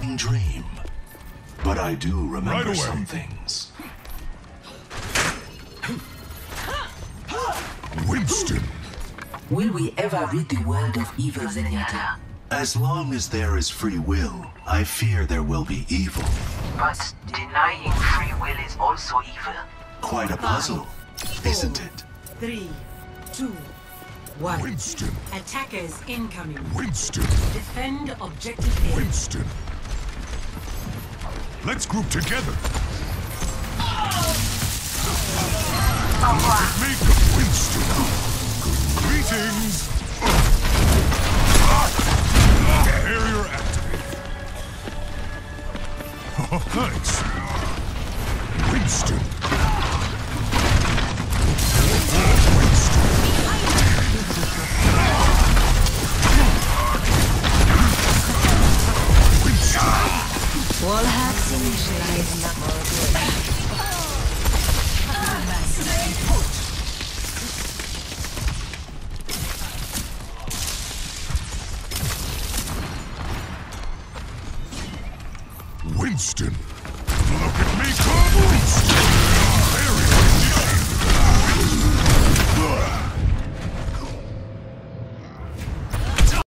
fleeting dream. But I do remember some things. Winston! Will we ever rid the world of evil, Zenyatta? As long as there is free will, I fear there will be evil. But denying free will is also evil. Quite a puzzle, isn't it? 3, 2, 1. Winston! Attackers incoming. Winston! Defend objective A. Winston! Let's group together! Make Winston! Greetings! Barrier activated. Oh, thanks. Winston! Wall hacks initialized. Winston! Look at me go! Winston!